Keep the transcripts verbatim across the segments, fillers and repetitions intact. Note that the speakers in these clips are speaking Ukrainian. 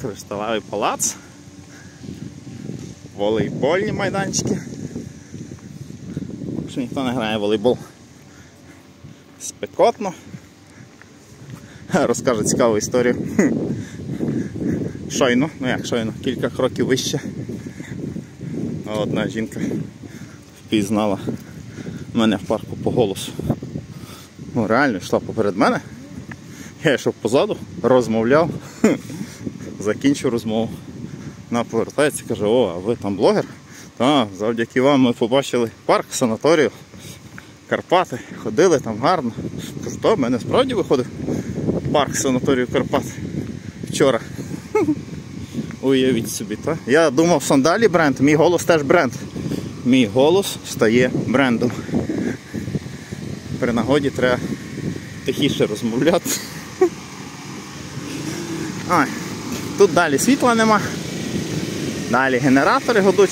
Кришталевий палац. Волейбольні майданчики. Що ніхто не грає в волейбол. Спекотно. Розкажу цікаву історію. Щойно, ну як щойно, кілька кроків вище. Одна жінка впізнала мене в парку по голосу. Ну реально, йшла поперед мене. Я йшов позаду, розмовляв, закінчив розмову. Вона повертається і каже: о, а ви там блогер? Так, завдяки вам ми побачили парк, санаторію, Карпати, ходили там гарно. Кажу: то в мене справді виходив парк, санаторію, Карпати вчора. Уявіть собі, так? Я думав, сандалі бренд, мій голос теж бренд. Мій голос стає брендом. При нагоді треба тихіше розмовляти. Ой, тут далі світла нема. Далі генератори гудуть.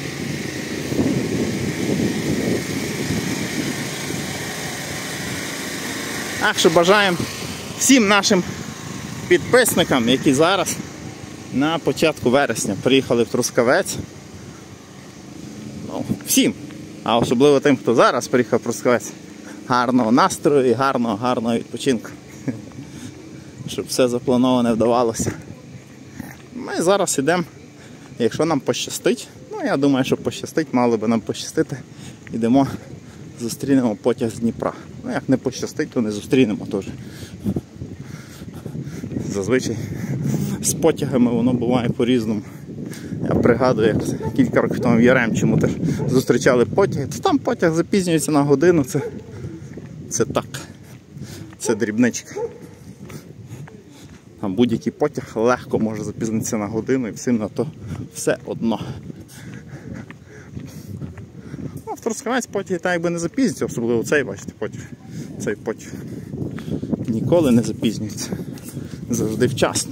Так що бажаємо всім нашим підписникам, які зараз на початку вересня приїхали в Трускавець. Ну, всім, а особливо тим, хто зараз приїхав в Трускавець, гарного настрою і гарного, гарного відпочинку. Щоб все заплановане вдавалося. Ми зараз йдемо, якщо нам пощастить, ну я думаю, що пощастить, мало би нам пощастити, йдемо, зустрінемо потяг з Дніпра. Ну як не пощастить, то не зустрінемо теж. Зазвичай з потягами воно буває по-різному. Я пригадую, як кілька років тому в Яремчому теж зустрічали потяги, то там потяг запізнюється на годину, це, це так, це дрібничка. А будь-який потяг легко може запізнитися на годину і всім на то все одно. Ну, в Трускавець потяги так якби не запізнюється, особливо цей, бачите, потяг. Цей потяг ніколи не запізнюється. Завжди вчасно.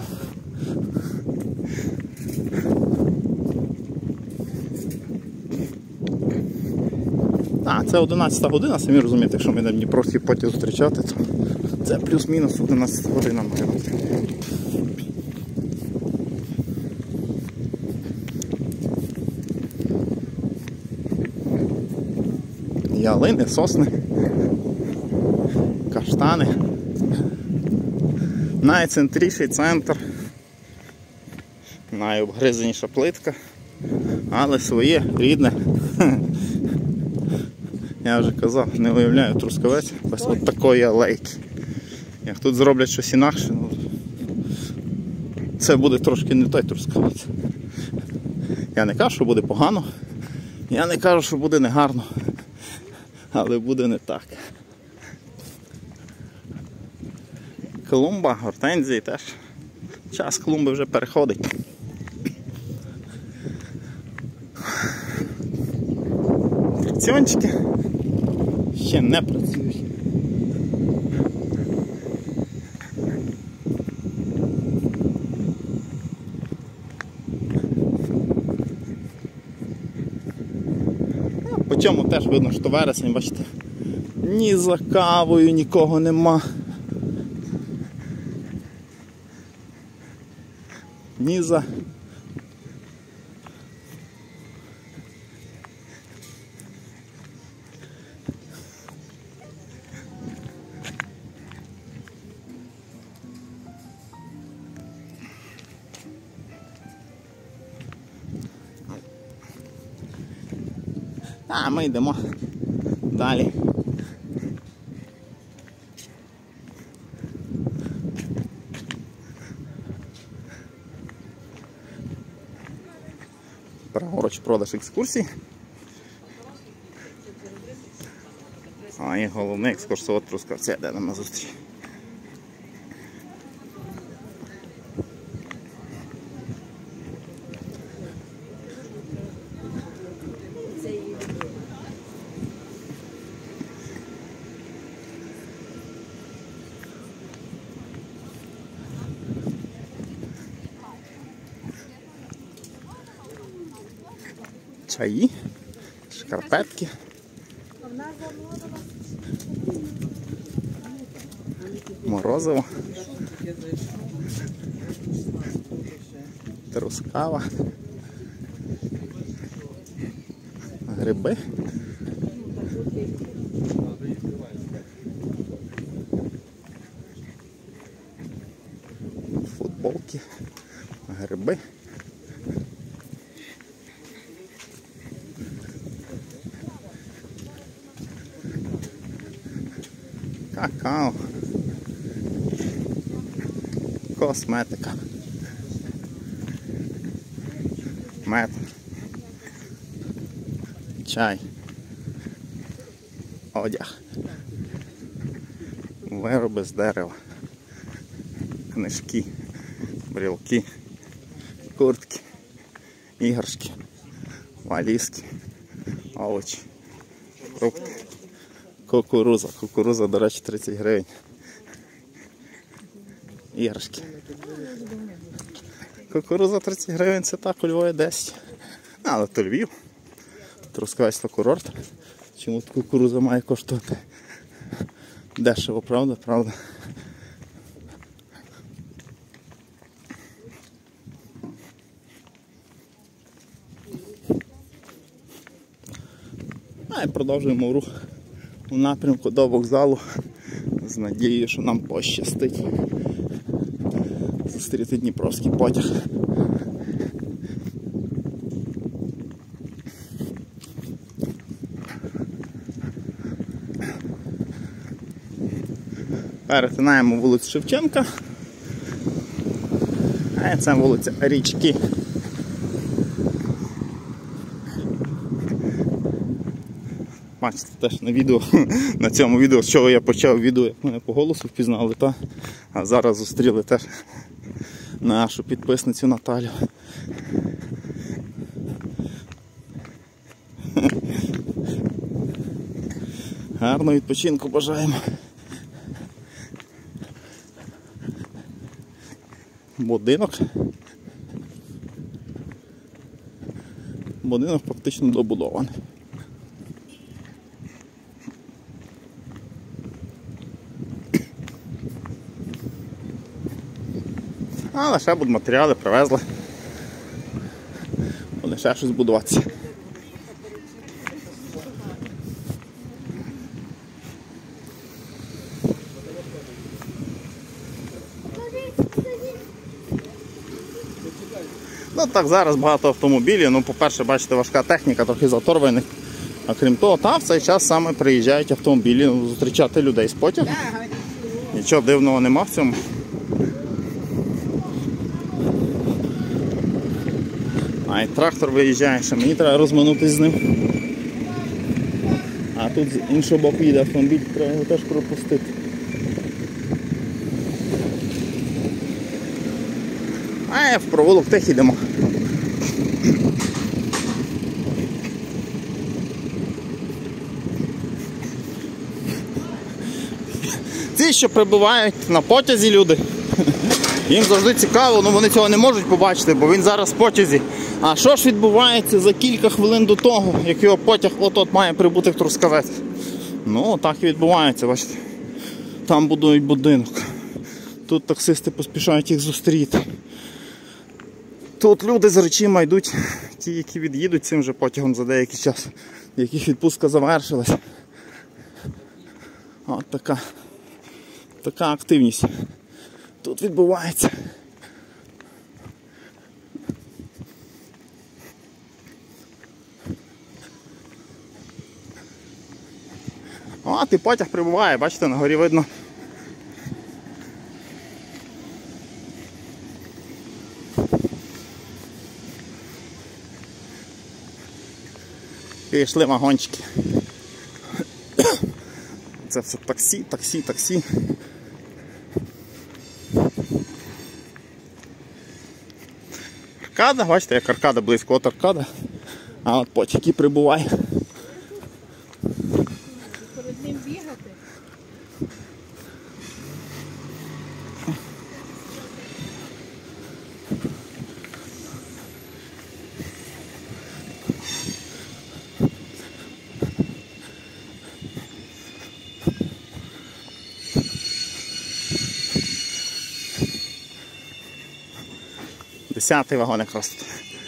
А, це одинадцята година, самі розумієте, якщо ми на Дніпровський потяг зустрічати, то це плюс-мінус одинадцята година має бути. Ялини, сосни, каштани. Найцентріший центр, найобгризаніша плитка, але своє, рідне. Я вже казав, не уявляю Трускавець без от такої алейки. Як тут зроблять щось інакше, ну, це буде трошки не той Трускавець. Я не кажу, що буде погано, я не кажу, що буде негарно, але буде не так. Клумба, гортензії теж. Час клумби вже переходить. Атракціончики ще не працюють. По цьому теж видно, що вересень, бачите, ні за кавою нікого нема. Ні за... А ми йдемо далі. Праворуч продаж екскурсій. А і головний екскурсовод Трускавця йде нам на зустріч. Чаї, шкарпетки. Морозиво. Трускава. Гриби. Футболки. Гриби. Какао. Косметика. Мед. Чай. Одяг. Вироби з дерева. Книжки. Брілки. Куртки. Іграшки. Валізки. Овочі. Фрукти. Кукуруза. Кукуруза, до речі, тридцять гривень. Іграшки. Кукуруза тридцять гривень, це так, у Львові десять. Але то Львів. Трускавець то курорт. Чому тут кукуруза має коштувати? Дешево, правда? Правда. А і продовжуємо рух у напрямку до вокзалу з надією, що нам пощастить зустріти дніпровський потяг. Перетинаємо вулицю Шевченка, а це вулиця Річки. Бачите, теж на відео, на цьому відео, з чого я почав відео, як мене по голосу впізнали, та? А зараз зустріли теж нашу підписницю Наталю. Гарного відпочинку бажаємо. Будинок. Будинок практично добудований. Але ще будуть матеріали, привезли. Буде ще щось будуватися. Ну так, зараз багато автомобілів. Ну, по-перше, бачите, важка техніка, трохи заторваних. А крім того, там в цей час саме приїжджають автомобілі, ну, зустрічати людей з потягу. Нічого дивного нема в цьому. А і трактор виїжджає, ще мені треба розминутись з ним. А тут з іншого боку їде автомобіль, треба його теж пропустити. А в провулок тих йдемо. Ці, що прибувають на потязі люди, їм завжди цікаво, але вони цього не можуть побачити, бо він зараз в потязі. А що ж відбувається за кілька хвилин до того, як його потяг от-от має прибути в Трускавець? Ну, так і відбувається, бачите. Там будують будинок. Тут таксисти поспішають їх зустріти. Тут люди з речима йдуть, ті, які від'їдуть цим же потягом за деякий час, яких відпустка завершилась. От така, така активність тут відбувається. От і потяг прибуває, бачите, на горі видно. Пішли вагончики. Це все таксі, таксі, таксі. Аркада, бачите, як аркада, близько от аркада. А от потяг і прибуває. Перед ним бігати. Десятий вагон якраз тут.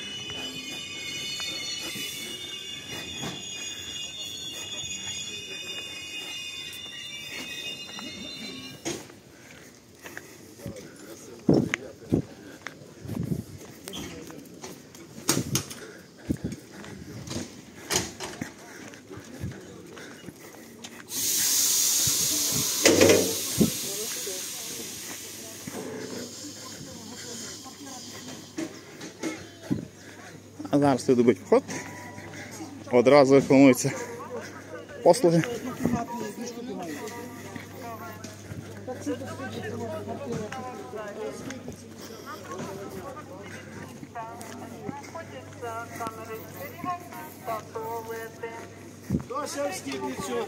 А зараз люди будуть вход. Одразу рекламуються послуги. Дося в Скібницю.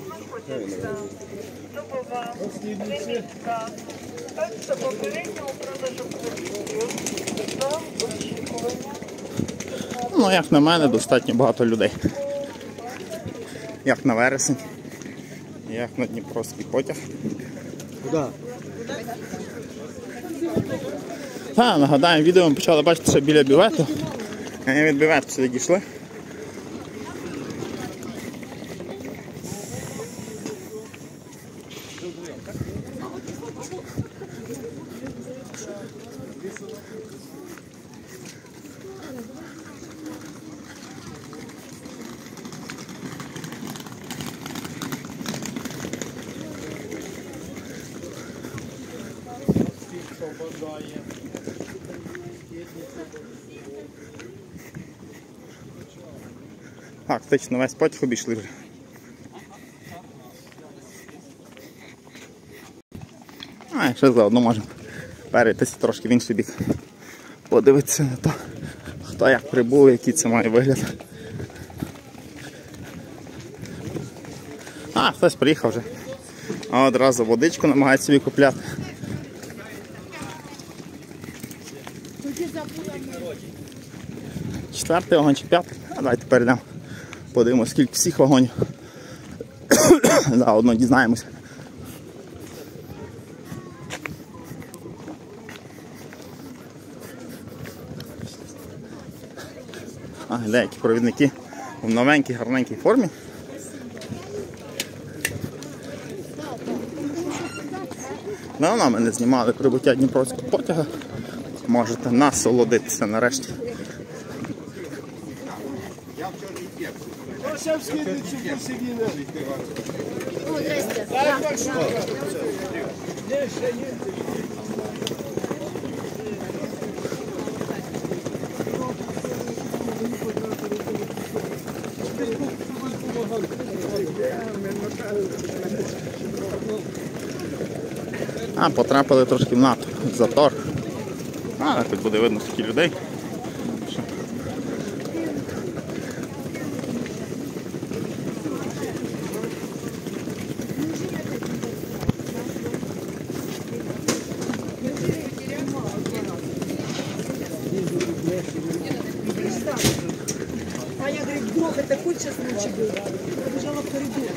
В Скібниці. Це попереднього продажу продуктів за очікування. Ну, як на мене, достатньо багато людей. Як на вересень, як на Дніпровський потяг. Куди? Та, нагадаю, відео ми почали бачити ще біля бювету. А від бювету сюди дійшли. Так, фактично весь потяг обійшли вже. А, і ще заодно можемо перейтися трошки в інший бік. Подивитися на то, хто як прибув, який це має вигляд. А, хтось приїхав вже. А одразу водичку намагається собі купляти. Четвертий вагон чи п'ятий? А давайте перейдемо. Подивимося, скільки всіх вагонів. Заодно дізнаємося. А, деякі провідники в новенькій, гарненькій формі. Давно ми не знімали прибуття Дніпровського потяга. Можете насолодитися нарешті. Дося в Скібницю посиділи. О, здрасте. Є, ще є. А, потрапили трошки в НАТО, в затор. А, тут буде видно стільки людей. А я говорю, вдруг это такой сейчас ночи был. Побежала в коридор.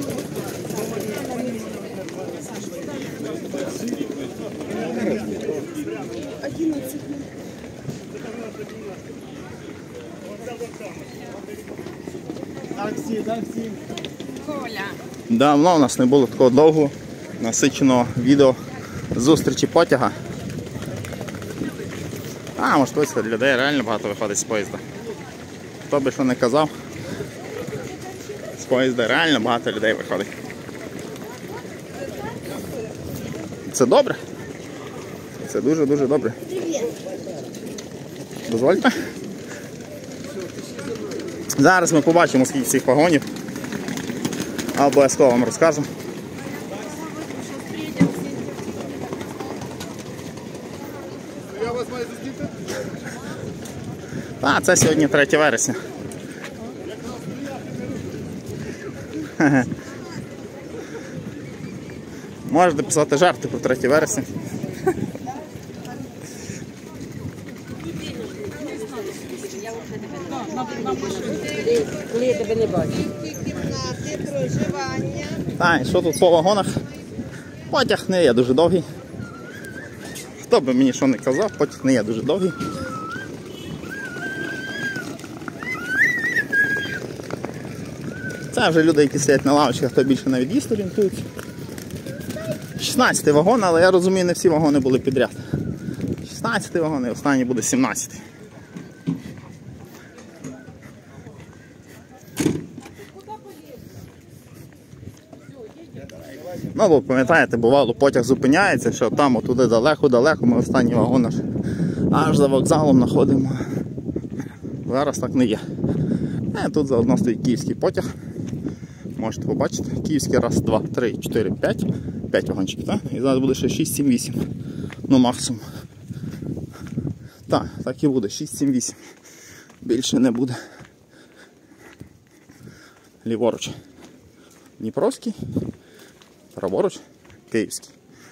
Одиннадцать. Таксі, таксі. Давно у нас не було такого довгого насиченого відео зустрічі потяга. А, може хтось для людей реально багато виходить з поїзда. Хто би що не казав, з поїзда реально багато людей виходить. Це добре. Це дуже-дуже добре. Дозвольте. Зараз ми побачимо, скільки цих вагонів. А обов'язково вам розкажу. Я вас маю зустріти? А, це сьогодні третє вересня. Можете писати жарти про третє вересня. Коли я тебе не бачу. Кімнати, проживання. Так, і що тут по вагонах? Потяг не є дуже довгий. Хто би мені що не казав, потяг не є дуже довгий. Це вже люди, які сидять на лавочках, хто більше на від'їзд орієнтується. шістнадцятий вагон, але я розумію, не всі вагони були підряд. шістнадцятий вагон і останній буде сімнадцятий. Ну, бо пам'ятаєте, бувало, потяг зупиняється, що там отуди далеко-далеко, ми останній вагон аж, аж за вокзалом знаходимо. Зараз так не є. Е, тут заодно стоїть київський потяг. Можете побачити. Київський раз, два, три, чотири, п'ять. п'ять вагончиків, так? І зараз буде ще шість, сім, вісім. Ну, максимум. Так, так і буде. шість, сім, вісім. Більше не буде. Ліворуч Дніпровський. Праворуч Київський.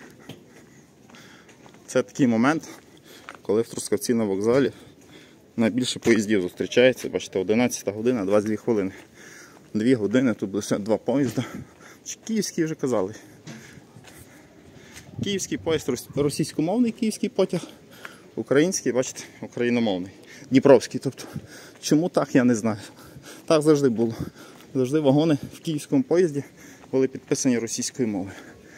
Це такий момент, коли в Трускавці на вокзалі найбільше поїздів зустрічається. Бачите, одинадцята година, двадцять дві хвилини. Дві години, тут лише два поїзда. Київський вже казали. Київський поїзд російськомовний, київський потяг. Український, бачите, україномовний. Дніпровський, тобто. Чому так, я не знаю. Так завжди було. Завжди вагони в київському поїзді були підписані російською мовою.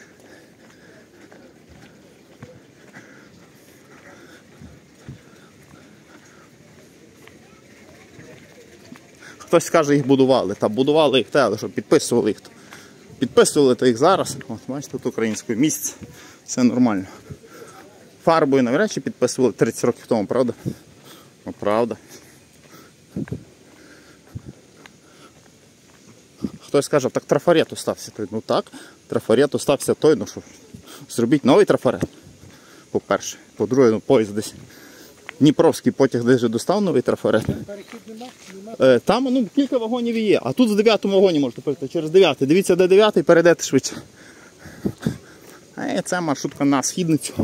Хтось скаже, їх будували. Та будували їх те, але що підписували їх. Підписували то їх зараз. От, бачите, тут українською місяць. Все нормально. Фарбою навряд чи підписували тридцять років тому, правда? Ну, правда. Хтось скаже, так трафарет остався той. Ну так, трафарет остався той, ну що, зробіть новий трафарет, по-перше. По-друге, ну, поїзд десь. Дніпровський потяг десь вже достав новий трафарет. Е, там, ну, кілька вагонів є, а тут в дев'ятому вагоні можете перейти, через дев'ятий. Дивіться, де дев'ятий, перейдете швидше. Е, це маршрутка на Східницю.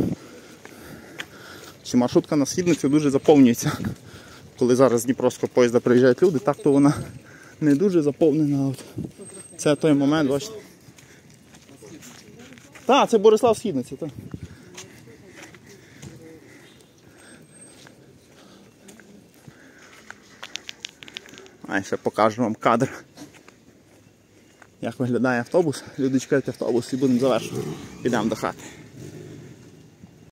Чи маршрутка на Східницю дуже заповнюється. Коли зараз з Дніпровського поїзда приїжджають люди, так то вона не дуже заповнена. От. Це той момент, бачите. Так, це Борислав Східниця. Так. А ще покажу вам кадр, як виглядає автобус. Люди чекають автобус і будемо завершувати. Підемо до хати.